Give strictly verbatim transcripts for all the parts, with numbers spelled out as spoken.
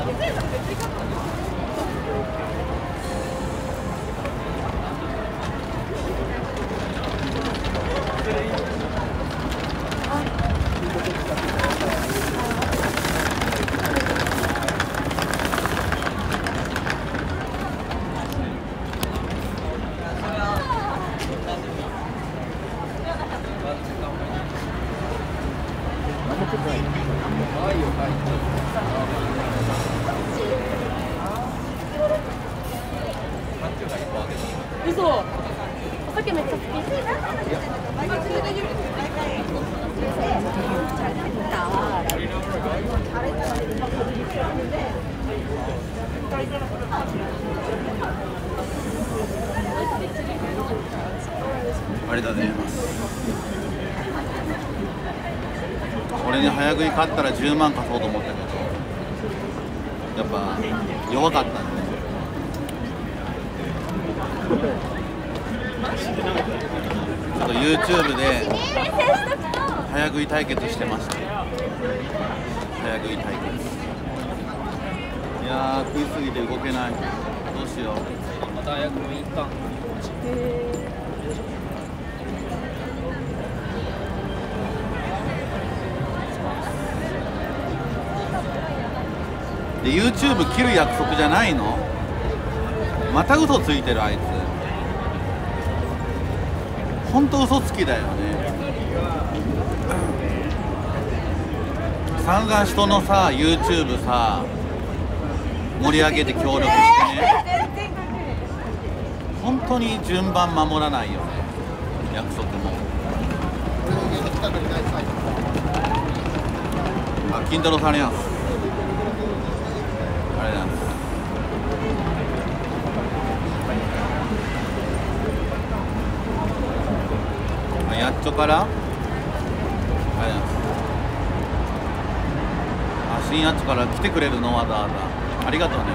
嘘。お酒めっちゃ好き。 ありがとうございます。俺に早食い勝ったらじゅうまん貸そうと思ったけど、やっぱ弱かったんで、ね、ちょっと YouTube で早食い対決してました。早食い対決。いやー、食いすぎて動けない。どうしよう。 また早くもいいか。 で YouTube 切る約束じゃないの？また嘘ついてるあいつ。ほんと嘘つきだよね。散々人のさ YouTube さ盛り上げて協力してね、本当に順番守らないよね、約束も。あ、金太郎さんありがとうございます。ありがとうございます。やっちょからありがとうございます。あ、新やっちょから来てくれるのわざわざありがとうね。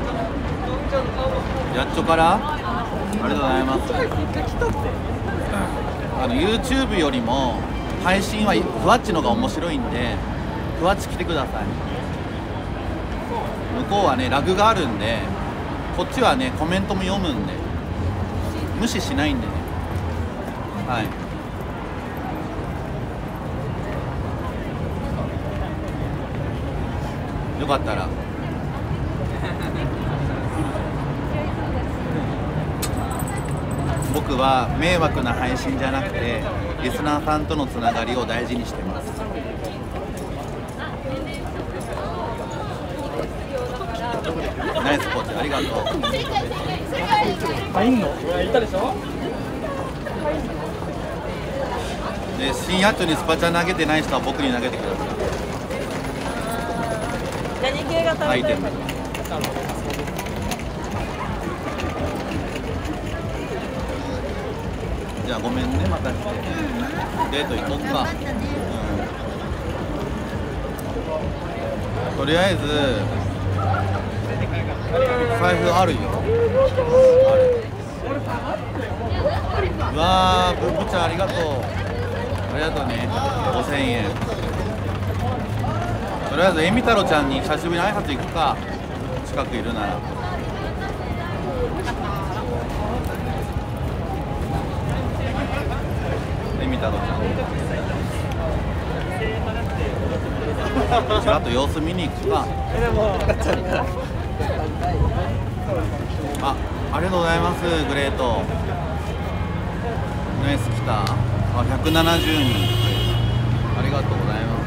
やっちょからありがとうございます。あの YouTube よりも配信はふわっちのが面白いんで、ふわっち来てください。向こうはねラグがあるんで、こっちはねコメントも読むんで無視しないんでね。はい、よかったら僕は迷惑な配信じゃなくてリスナーさんとのつながりを大事にしてます。ナイスコーチありがとう。 入んの？いたでしょ？ で、新やっちょにスパチャ投げてない人は僕に投げてください。 何系が食べたい？ アイテム。じゃあごめんね、またして。デート行こっか。うん、とりあえず財布あるよ。ある。うわー、ぶぶちゃんありがとう。ありがとうね。ごせんえん。とりあえずえみたろちゃんに久しぶりに挨拶行くか。近くいるなら。えみたろちゃん。ちょっと様子見に行くか。あ、ありがとうございます。グレートナイス来た。あ、ひゃくななじゅうにん。ありがとうございます。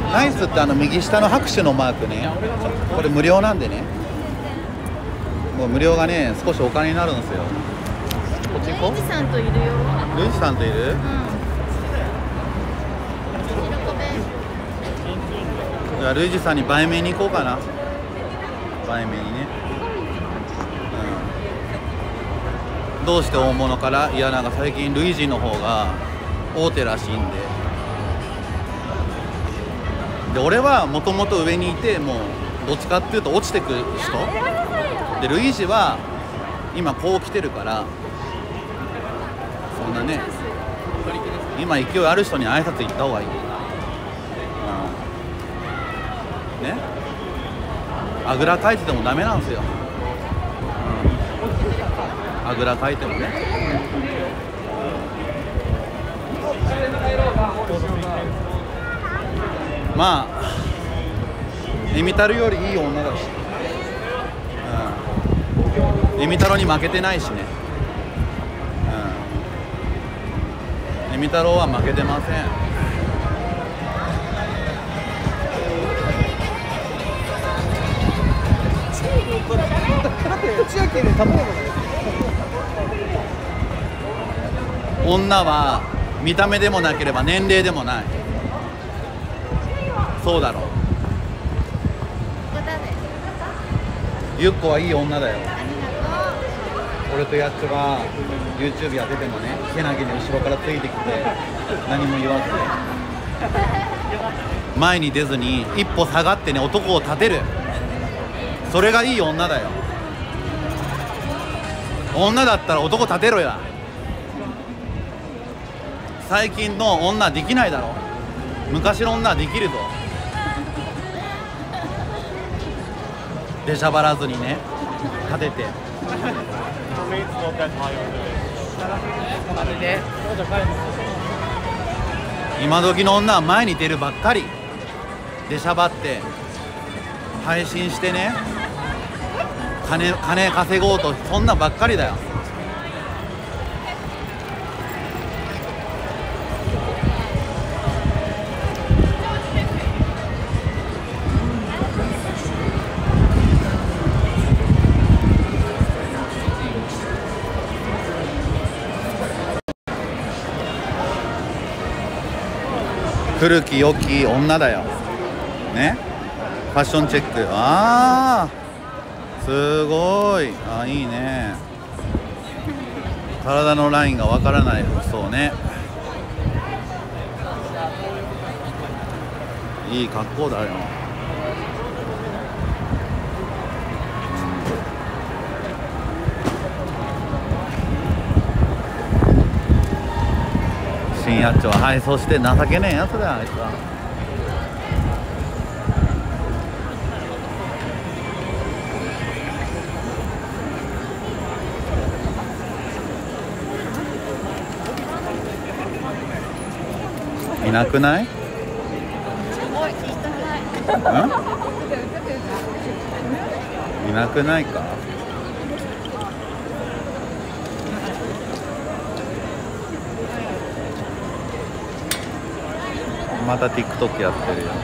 ナイスってあの右下の拍手のマークね、これ無料なんでね、もう無料がね少しお金になるんですよ。こっち行こう。 ルイジさんといるよ。 ルイジさんといる？ うん。 じゃあルイジさんに売名に行こうかな。売名にね、うん、どうして大物から、いやなんか最近ルイジの方が大手らしいんで、で俺はもともと上にいて、もうどっちかっていうと落ちてく人で、ルイージは今こう来てるから、そんなね今勢いある人に挨拶行った方がいい。うん、 ね、あぐらかいててもダメなんですよ、うん、あぐらかいてもね。まあエミタルよりいい女だし、うん、エミタロに負けてないしね、うん、エミタロは負けてません。女は見た目でもなければ年齢でもない。そうだろう。ゆっこはいい女だよ。俺とやっちょが YouTube やっててもね、けなげに後ろからついてきて何も言わず前に出ずに一歩下がってね、男を立てる。それがいい女だよ。女だったら男立てろや。最近の女できないだろ。昔の女はできるぞ。出しゃばらずにね、立てて。今時の女は前に出るばっかり。出しゃばって配信してね、金金稼ごうと、そんなばっかりだよ。古き良き女だよね。ファッションチェック、あーすごい、あ、いいね。体のラインがわからない服装ね。いい格好だよ。新八丁は、はい、そして情けねえやつだよ、あいつは。いなくない？うん？いなくないか？また TikTok やってるよ。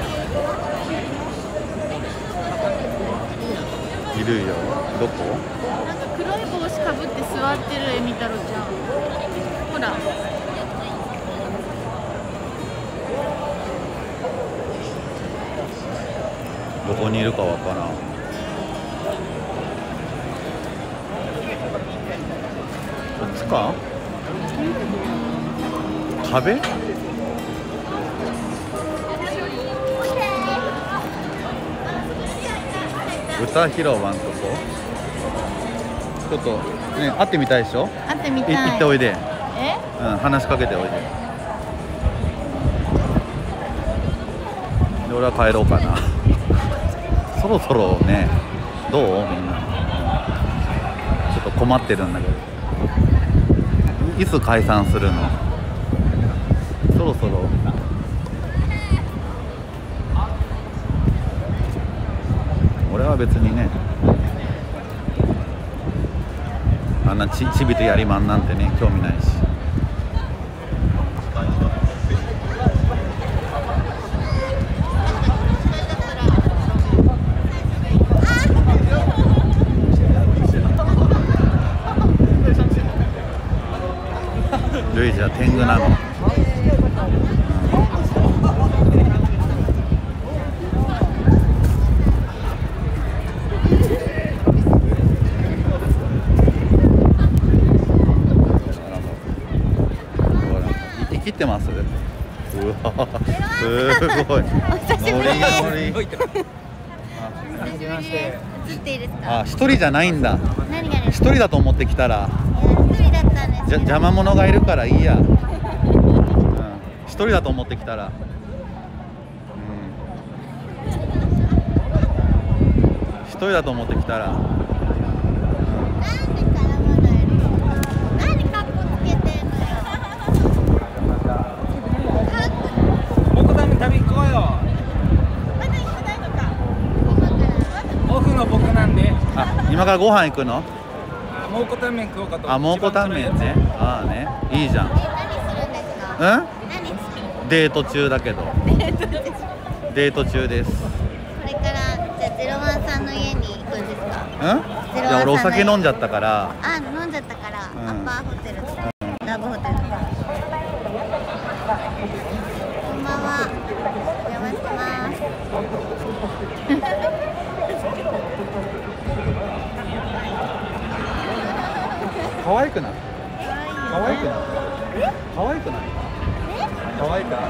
いるよ。どこ？ なんか黒い帽子かぶって座ってるエミタロちゃん。ほら。 どこにいるかわからん。こっちか？壁？歌広場のとこ？ちょっとね、会ってみたいでしょ？ 会ってみたい。 行っておいで。 え？ うん、話しかけておいで。で、俺は帰ろうかな。そろそろね、どう？みんな。ちょっと困ってるんだけど。いつ解散するの？そろそろ。俺は別にね、あんなちちびとやりまんなんてね、興味ないし。ルイジは天狗なの。切ってます。うわ、すごい。ノリノリ。 映っていいですか？ あ、一人じゃないんだ。 何がです一人だと思ってきたら。 一人だったんです。 じゃ邪魔者がいるからいいや。うん、一人だと思ってきたら。うん、 人だと思って来たら。 なんで絡まないの？なんでカッコつけてんのよ。 僕ために旅行こうよ。 まだ行かないのか。 オフの僕なんで。 あ、今からご飯行くの？ 蒙古タンメン食おうかと。 あ、蒙古タンメンね。ああね、いいじゃん。 何するんですか？ うん？ 何する？ デート中だけど。 デートです。 デート中です。 これからじゃあゼロワンさんの家に行くんですか？ うん？いや、俺お酒飲んじゃったから。 あ、飲んじゃったから、 んアッパーホテルとか、ラブホテルとか。こんばんは。お邪魔してます。 可愛くない？可愛くない？ え？ 可愛くない？可愛くない？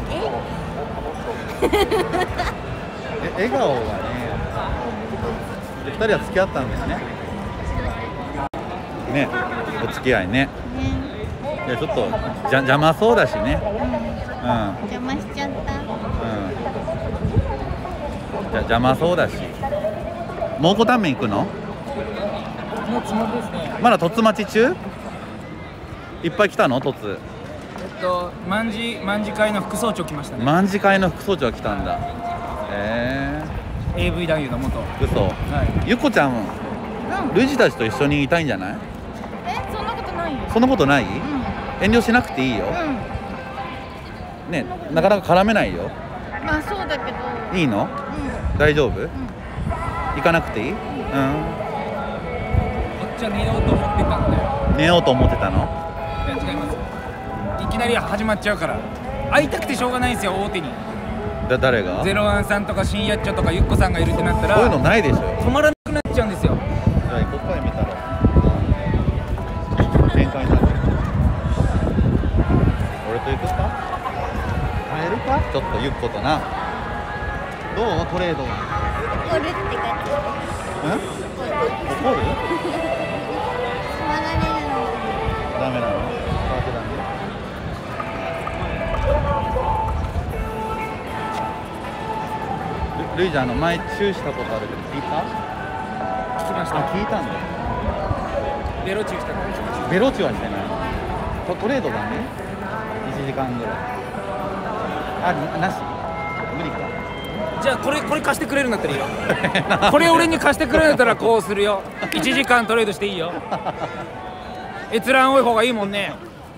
え、笑顔がね。で、二人は付き合ったんだよね。ね、お付き合いね。 ね、 いや、ちょっと、じゃ、邪魔そうだしね。うん。 邪魔しちゃった。 うん。じゃ、邪魔そうだし。蒙古タンメン行くの？ もうつもりですね。 まだ凸待ち中？いっぱい来たの？凸。 えっと卍卍会の副総長来ましたね。 卍会の副総長が来たんだ。えエーブイ 男優の元。 えー。嘘。 はゆっこちゃん、 うん。 ルイジたちと一緒にいたいんじゃない？ え、そんなことないよ。 そんなことない？ うん。 遠慮しなくていいよ。 うん。 ね、なかなか絡めないよ。 まあそうだけど。 いいの？ う大丈夫？ ん。うん。 行かなくていい？うん。 い。こっちは寝ようと思ってたんだよ。 寝ようと思ってたの？ いや違います。いきなり始まっちゃうから。会いたくてしょうがないんですよ、大手に。 だ、誰が？ ゼロワンさんとか新やっちょとかゆっこさんがいるってなったらそういうのないでしょ。 止まらなくなっちゃうんですよ。 じゃあ行こうか、見たら。展開になる。俺と行くか？帰るか？ちょっとゆっことな。どう？トレードは。 怒るって感じ。 うん？怒る？ つまられるの。 ダメなの？変わってダメ？ルルイちゃん、あの前チューしたことあるけど聞いた？ 聞きましあ、 た。 聞いたんだ。 ベロチューしたの。 ベロチュはしてない。トトレードだね。いちじかんぐらい。あ、なし？無理か。 じゃあこれこれ貸してくれるんだったらいいよ。これ俺に貸してくれるんだったらこうするよ。いちじかんトレードしていいよ。閲覧多い方がいいもんね。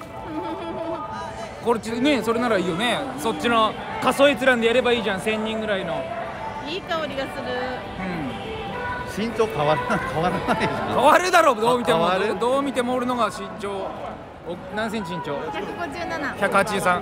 これね、それならいいよね。そっちの仮想閲覧でやればいいじゃん。せんにんぐらいの。 いい香りがする。 うん。 身長変わらない変わらないじゃん。 変わるだろう。どう見ても変わるどう見ても俺のが身長お何センチ身長？ ひゃくごじゅうなな。 ひゃくはちじゅうさん。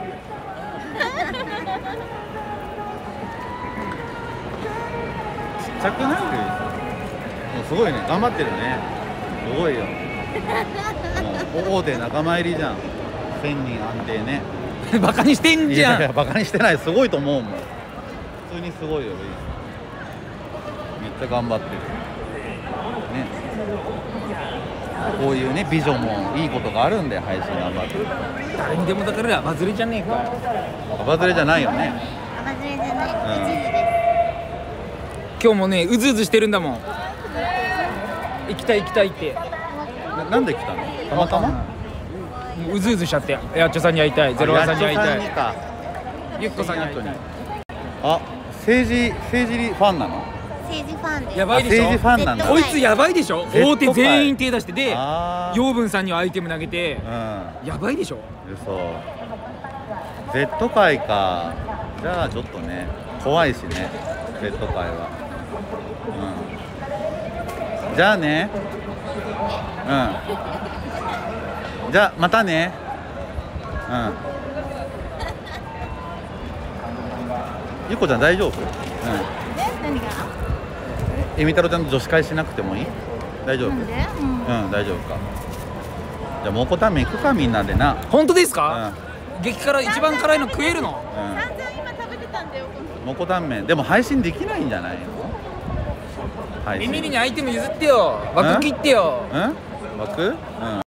ちっちゃくない？もうすごいね、頑張ってるね。すごいよ。もう大手仲間入りじゃん。せんにん安定ね。 バカにしてんじゃん。 いやいや、バカにしてない。すごいと思うもん。普通にすごいよ、ルイ。めっちゃ頑張ってる。ね。こういうね、ビジョンもいいことがあるんで、配信頑張ってる。 誰にでもだからバズりじゃねえか。 バズレじゃないよね。 アバズレじゃない。 うん一時で今日もね、うずうずしてるんだもん。行きたい行きたいって。 な、なんで来たの？たまたま？ もううずうずしちゃって。やっちょさんに会いたい。ゼロワンさんに会いたい。 か。 ゆっこさんに会いたい。 あ、政治政治ファンなの？ 政治ファンです。 やばいでしょ。 政治ファンなんだ。 こいつやばいでしょ。 Z 大手全員手出してで、 あー養分さんにはアイテム投げて、 うん。 やばいでしょ。 嘘。Z 界か。じゃあちょっとね、怖いしね。Z 界は。うん。じゃあね。うん。じゃあまたね。うん。ゆっこちゃん大丈夫？うん。 え、何が？ えみたろちゃんと女子会しなくてもいい？大丈夫？ なんで？うん。 うん、大丈夫か。じゃあ蒙古タンメン行くか、みんなでな。 本当ですうんか？激辛一番辛いの食えるの？ うん。 散々今食べてたんだよ。 蒙古タンメンでも配信できないんじゃないの？配信。 エミリにアイテム譲ってよ。枠切ってよ。 うん？枠？うん。